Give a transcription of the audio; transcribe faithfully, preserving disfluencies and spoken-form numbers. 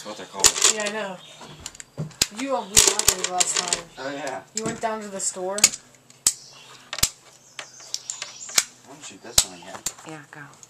what they're called. Yeah, I know. You were lucky last time. Oh, yeah. You went down to the store. I want to shoot this one again. Yeah, go.